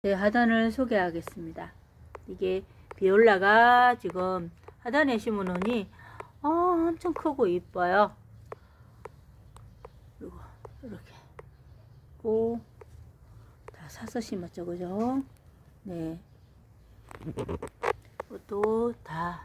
제 하단을 소개하겠습니다. 이게 비올라가 지금 하단에 심어놓으니 엄청 크고 이뻐요. 그리고 이렇게 꼭 다 사서 심었죠, 그죠? 네. 또 다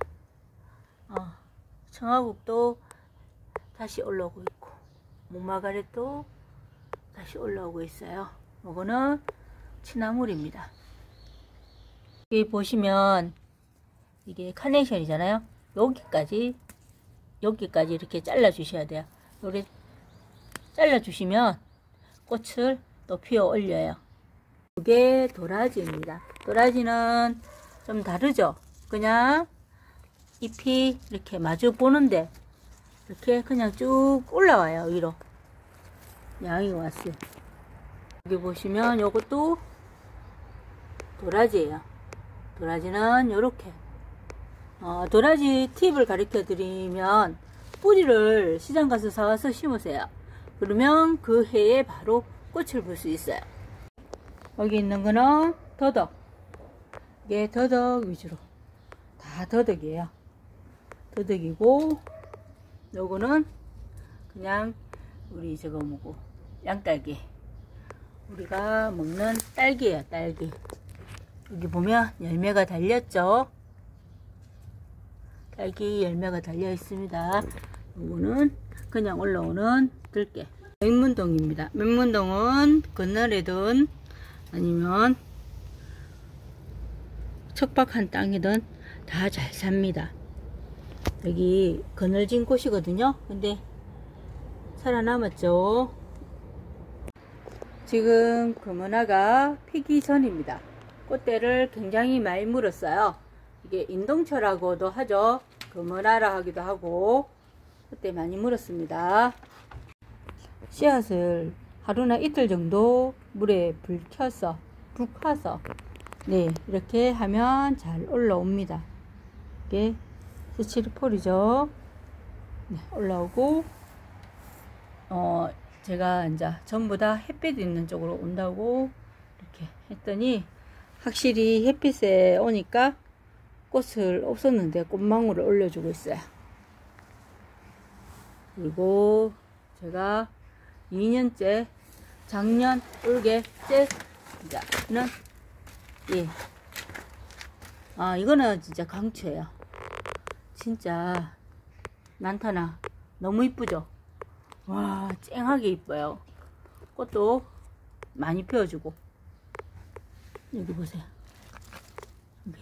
청화국도 다시 올라오고 있고, 목마가렛도 다시 올라오고 있어요. 이거는 취나물입니다. 여기 보시면 이게 카네이션이잖아요. 여기까지 이렇게 잘라 주셔야 돼요. 이렇게 잘라 주시면 꽃을 또 피워 올려요. 이게 도라지입니다. 도라지는 좀 다르죠. 그냥 잎이 이렇게 마주 보는데 이렇게 그냥 쭉 올라와요. 위로 양이 왔어요. 여기 보시면 요것도 도라지예요. 도라지는 요렇게 도라지 팁을 가르쳐 드리면 뿌리를 시장 가서 사와서 심으세요. 그러면 그 해에 바로 꽃을 볼 수 있어요. 여기 있는 거는 더덕. 이게 더덕 위주로 다 더덕이에요. 더덕이고, 요거는 그냥 우리 저거 뭐고 양딸기, 우리가 먹는 딸기예요. 딸기. 여기 보면 열매가 달렸죠. 딸기 열매가 달려 있습니다. 요거는 그냥 올라오는 들깨. 맹문동입니다. 맹문동은 건널이든 아니면 척박한 땅이든 다 잘 삽니다. 여기 그늘진 곳이거든요. 근데 살아남았죠. 지금 금은화가 피기 전입니다. 꽃대를 굉장히 많이 물었어요. 이게 인동철하고도 하죠. 금은화라 하기도 하고. 꽃대 많이 물었습니다. 씨앗을 하루나 이틀 정도 물에 불 켜서 네, 이렇게 하면 잘 올라옵니다. 이게 스치르폴이죠. 네, 올라오고, 제가 이제 전부 다 햇빛 있는 쪽으로 온다고 이렇게 했더니 확실히 햇빛에 오니까 꽃을 없었는데 꽃망울을 올려주고 있어요. 그리고 제가 2년째, 작년 올게째는 예. 이거는 진짜 강추예요. 진짜 난타나 너무 이쁘죠? 와, 쨍하게 이뻐요. 꽃도 많이 피워주고. 여기 보세요. 여기.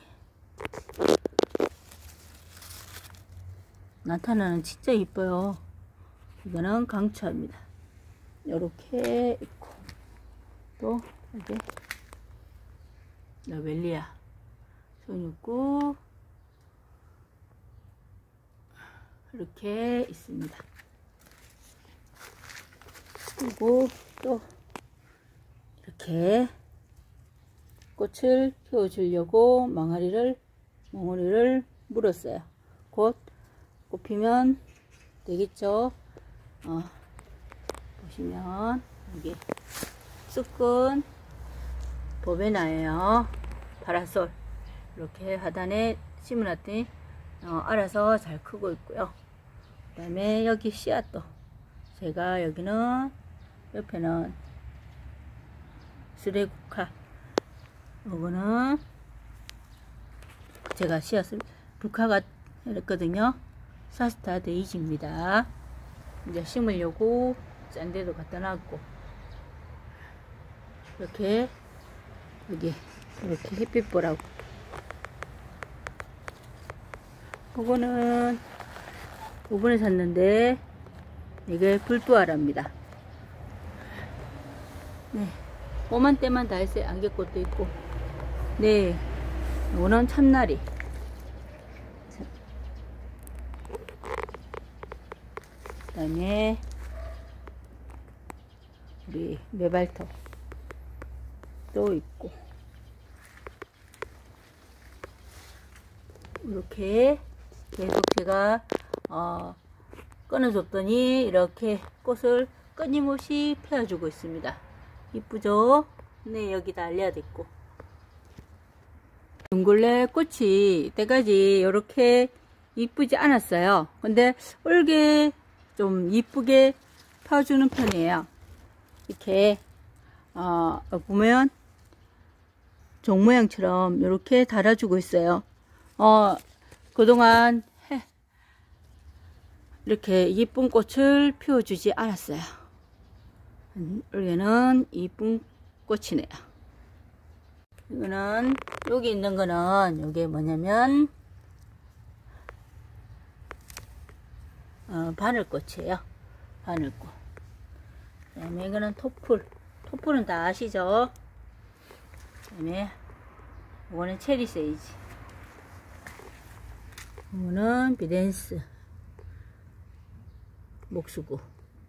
난타나는 진짜 이뻐요. 이거는 강추합니다. 요렇게 있고, 또 여기 라벨리아 손육구 이렇게 있습니다. 그리고 또 이렇게 꽃을 피워주려고 멍어리를 물었어요. 곧 꽃 피면 되겠죠. 보시면 여기 쑥은 보베나예요. 파라솔 이렇게 하단에 심어놨더니 알아서 잘 크고 있고요. 그 다음에 여기 씨앗도 제가 여기는 옆에는 스레구카, 요거는 제가 씨앗을 불카가 했거든요. 사스타 데이지입니다. 이제 심으려고 짠 데도 갖다 놨고, 이렇게 여기 이렇게 햇빛 보라고. 이거는 이번에 샀는데 이게 불두아랍니다. 네, 봄한 때만 다 했어요. 안개꽃도 있고. 네, 이거는 참나리. 그 다음에 우리 메발토 또 있고, 이렇게 계속 제가 끊어줬더니 이렇게 꽃을 끊임없이 펴주고 있습니다. 이쁘죠? 네, 여기 달려야 됐고, 둥글레 꽃이 때까지 이렇게 이쁘지 않았어요. 근데 올게 좀 이쁘게 펴주는 편이에요. 이렇게 보면 종 모양처럼 이렇게 달아주고 있어요. 그동안 이렇게 이쁜 꽃을 피워주지 않았어요. 올해는 이쁜 꽃이네요. 이거는 여기 있는 거는 이게 뭐냐면 바늘꽃이에요. 바늘꽃. 그다음에 이거는 토플. 토플은 다 아시죠? 그다음에 이거는 체리 세이지. 이거는 비덴스 목수구.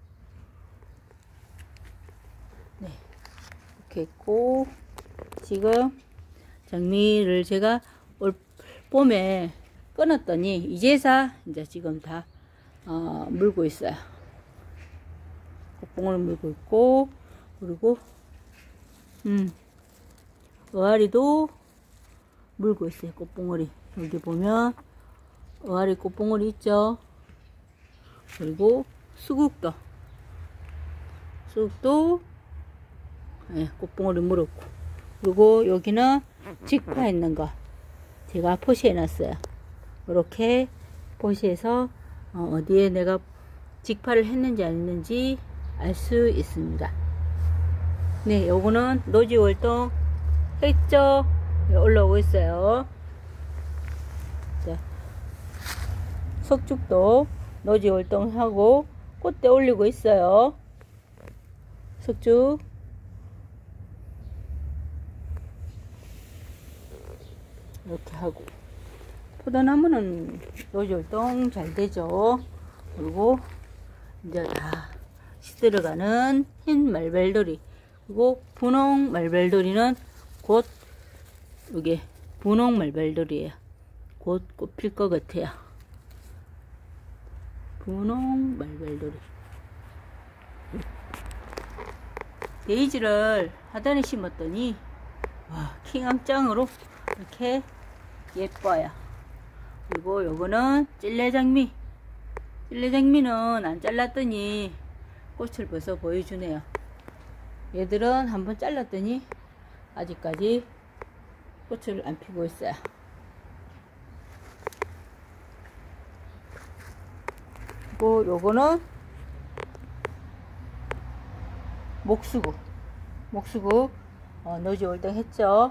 네, 이렇게 있고, 지금 장미를 제가 올 봄에 끊었더니 이제서 이제 지금 다 물고 있어요. 꽃봉오리 물고 있고, 그리고 어아리도 물고 있어요. 꽃봉오리. 여기 보면 어아리 꽃봉오리 있죠. 그리고 수국도 네, 꽃봉오리 물었고, 그리고 여기는 직파 있는 거 제가 포시해 놨어요. 이렇게 포시해서 어디에 내가 직파를 했는지 안 했는지 알 수 있습니다. 네, 요거는 노지 월동 했죠. 올라오고 있어요. 자, 석죽도 노지 월동하고 꽃대 올리고 있어요. 석죽. 이렇게 하고, 포도나무는 노지 월동 잘 되죠. 그리고 이제 다 시들어가는 흰 말벨돌이, 그리고 분홍 말벨돌이는 곧 이게 분홍 말벨돌이에요. 곧 꽃필 것 같아요. 분홍 말벨돌이. 데이지를 하단에 심었더니 와, 킹왕짱으로 이렇게 예뻐요. 그리고 요거는 찔레장미. 찔레장미는 안 잘랐더니 꽃을 벌써 보여주네요. 얘들은 한번 잘랐더니 아직까지 꽃을 안 피고 있어요. 그리고 요거는 목수구 노지 월동 했죠.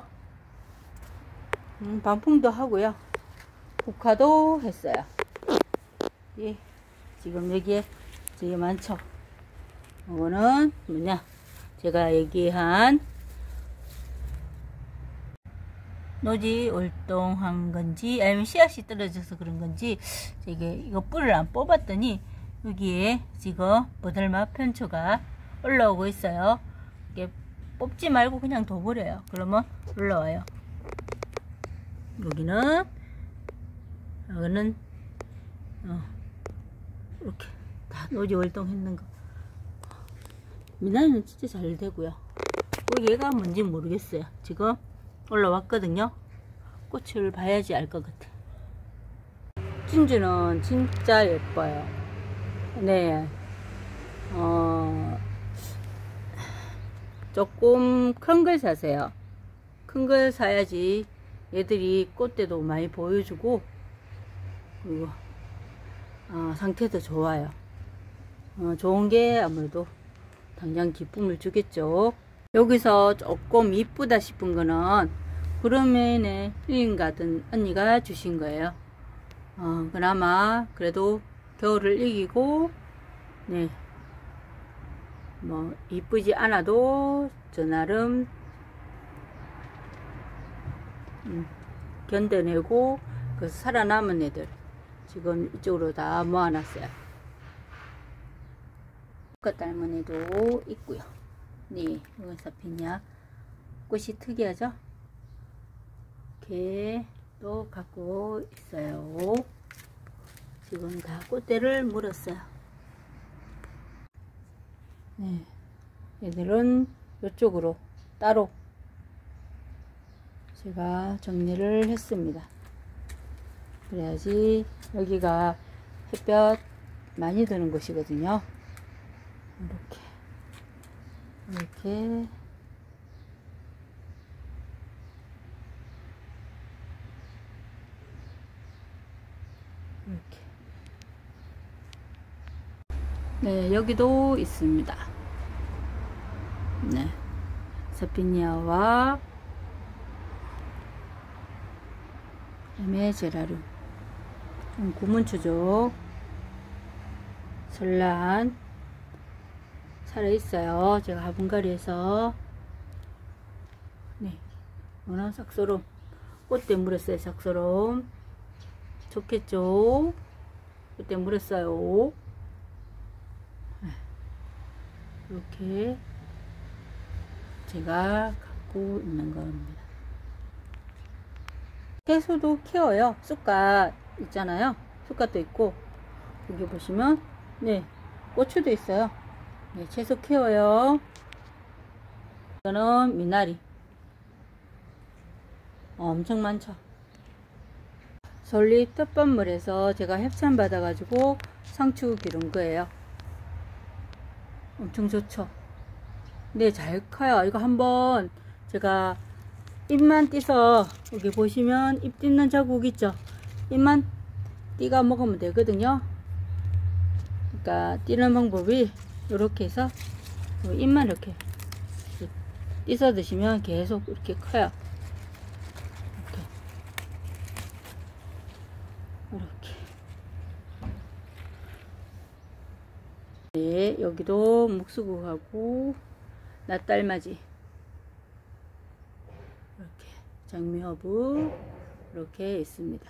반풍도 하고요. 국화도 했어요. 예, 지금 여기에 되게 많죠. 이거는 뭐냐, 제가 얘기한 노지 월동한 건지 아니면 씨앗이 떨어져서 그런 건지, 이거 뿔을 안 뽑았더니 여기에 지금 버들마 편초가 올라오고 있어요. 이게 뽑지 말고 그냥 둬버려요. 그러면 올라와요. 여기는 이렇게 다 노지 월동했는 거. 미나리는 진짜 잘 되고요. 얘가 뭔지 모르겠어요. 지금 올라왔거든요. 꽃을 봐야지 알 것 같아. 진주는 진짜 예뻐요. 네, 조금 큰 걸 사세요. 큰 걸 사야지 얘들이 꽃대도 많이 보여주고, 그리고 상태도 좋아요. 좋은 게 아무래도 당장 기쁨을 주겠죠. 여기서 조금 이쁘다 싶은 거는 구름맨의 힐링가든 언니가 주신 거예요. 그나마 그래도 겨울을 이기고, 네, 뭐 이쁘지 않아도 저 나름 견뎌내고 그 살아남은 애들 지금 이쪽으로 다 모아놨어요. 꽃 닮은 애도 있고요. 네, 여기서 피냐 꽃이 특이하죠? 이렇게 또 갖고 있어요. 지금 다 꽃대를 물었어요. 네, 얘들은 이쪽으로 따로 제가 정리를 했습니다. 그래야지 여기가 햇볕 많이 드는 곳이거든요. 이렇게 네, 여기도 있습니다. 네, 서피니아와 에메제라륨, 구문추족, 설란 살아있어요. 제가 화분가리에서 네, 워낙 삭소롬, 꽃대 물었어요. 삭소롬 좋겠죠? 꽃대 물었어요. 이렇게 제가 갖고 있는 겁니다. 채소도 키워요. 쑥갓 있잖아요. 쑥갓도 있고, 여기 보시면 네, 고추도 있어요. 네, 채소 키워요. 이거는 미나리 엄청 많죠. 솔잎 텃밭물에서 제가 협찬 받아 가지고 상추 기른 거예요. 엄청 좋죠. 네, 잘 커요. 이거 한번 제가 잎만 띄서, 여기 보시면 잎 띄는 자국 있죠. 잎만 띄가 먹으면 되거든요. 그러니까 띄는 방법이 이렇게 해서 잎만 이렇게 띄서 드시면 계속 이렇게 커요. 이렇게. 네, 여기도 묵수국하고 낫달맞이, 이렇게 장미허브 이렇게 있습니다.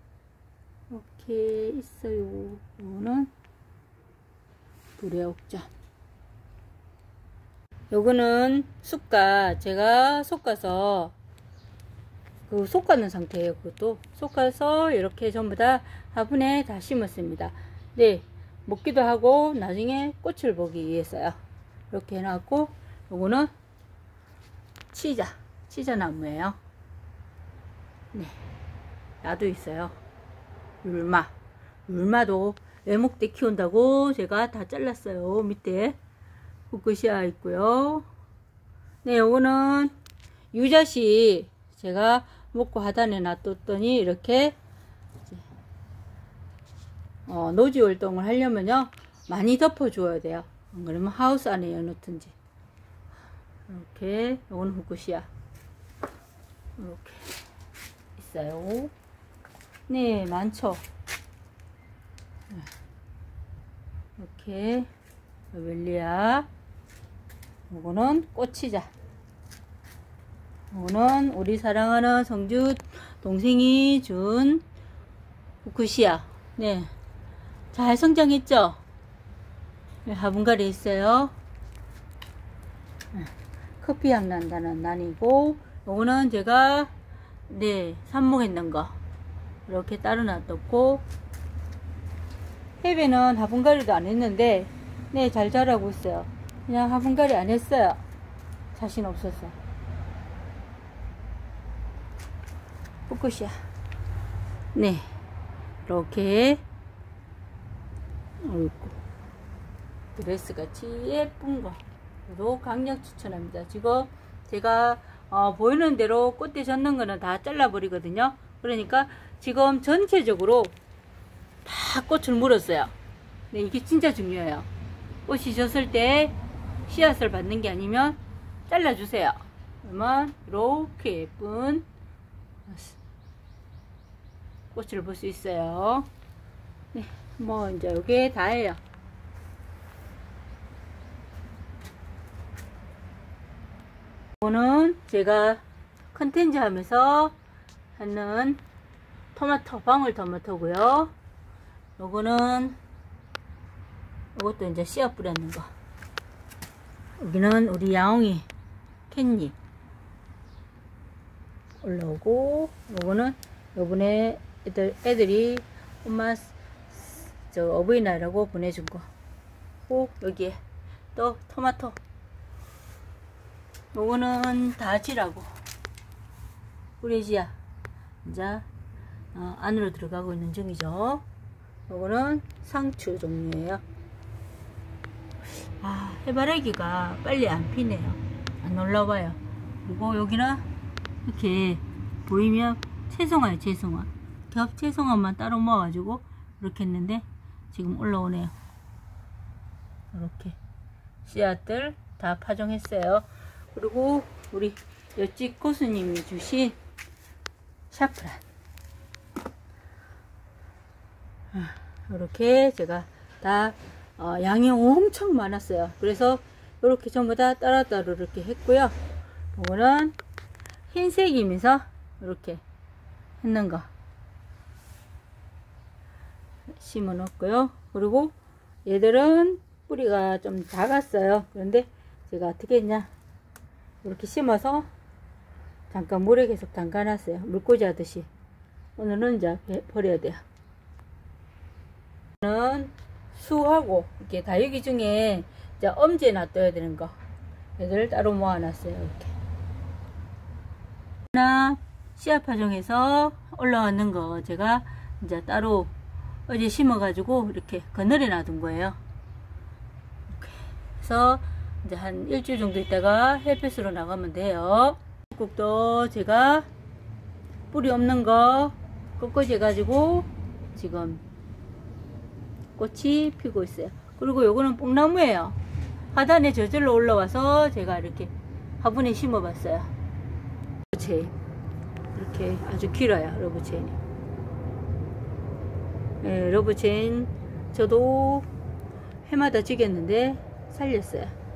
이렇게 있어요. 이거는 불의 옥전. 요거는 쑥갓, 제가 솎아서 솎아는 상태예요. 그것도 솎아서 이렇게 전부 다 화분에 다 심었습니다. 네, 먹기도 하고 나중에 꽃을 보기 위해서요. 이렇게 해놨고, 요거는 치자 나무예요. 네, 나도 있어요. 율마도 외목대 키운다고 제가 다 잘랐어요. 밑에 후크시아 있고요. 네, 요거는 유자씨 제가 먹고 하단에 놔뒀더니 이렇게 노지 활동을 하려면요 많이 덮어 줘야 돼요. 그러면 하우스 안에 넣든지. 이렇게 요건 후크시아 이렇게 있어요. 네, 많죠. 이렇게 웰리아, 요거는 꽃치자, 요거는 우리 사랑하는 성주 동생이 준 후크시아. 네, 잘 성장했죠? 네, 화분가리에 있어요. 커피향 난다는 난이고, 요거는 제가 네, 삽목했는 거 이렇게 따로 놔뒀고, 해배는 화분가리도 안 했는데 네, 잘 자라고 있어요. 그냥 화분가리 안 했어요. 자신 없어서. 후크시아. 네, 이렇게 있고, 드레스 같이 예쁜 거도 강력 추천합니다. 지금 제가 보이는 대로 꽃대 젖는 거는 다 잘라 버리거든요. 그러니까 지금 전체적으로 다 꽃을 물었어요. 네, 이게 진짜 중요해요. 꽃이 졌을 때 씨앗을 받는 게 아니면 잘라주세요. 그러면 이렇게 예쁜 꽃을 볼 수 있어요. 네, 뭐 이제 이게 다예요. 이거는 제가 컨텐츠 하면서 하는 토마토, 방울토마토고요. 요거는 이것도 이제 씨앗 뿌렸는 거. 여기는 우리 야옹이 캣잎 올라오고, 요거는 요번에 애들이 엄마 어버이날이라고 보내준 거. 꼭 여기에 또 토마토, 요거는 다지라고 프레지아 이제 안으로 들어가고 있는 중이죠. 요거는 상추 종류예요. 해바라기가 빨리 안 피네요. 안 올라와요. 그리고 여기는 이렇게 보이면 채송화예요. 채송화. 겹 채송화만 따로 모아가지고 이렇게 했는데 지금 올라오네요. 이렇게 씨앗들 다 파종했어요. 그리고 우리 옆집 고수님이 주신 샤프란 이렇게 제가 다 양이 엄청 많았어요. 그래서 이렇게 전부 다 따로따로 이렇게 했고요. 이거는 흰색이면서 이렇게 했는 거 심어 놓고요. 그리고 얘들은 뿌리가 좀 작았어요. 그런데 제가 어떻게 했냐, 이렇게 심어서 잠깐 물에 계속 담가 놨어요. 물꽂이 하듯이. 오늘은 이제 버려야 돼요. 저는 수하고 이렇게 다육이 중에 이제 엄지에 놔둬야 되는 거 얘들 따로 모아 놨어요. 이렇게 하나 씨앗 파종해서 올라왔는 거 제가 이제 따로 어제 심어 가지고 이렇게 그늘에 놔둔 거예요. 이렇게 해서 이제 한 일주일 정도 있다가 햇볕으로 나가면 돼요. 국도 제가 뿌리 없는 거 꺾어지 해가지고 지금 꽃이 피고 있어요. 그리고 요거는 뽕나무예요. 하단에 저절로 올라와서 제가 이렇게 화분에 심어 봤어요. 러브체인 이렇게 아주 길어요. 러브체인이. 네, 러브체인 저도 해마다 지겠는데 살렸어요.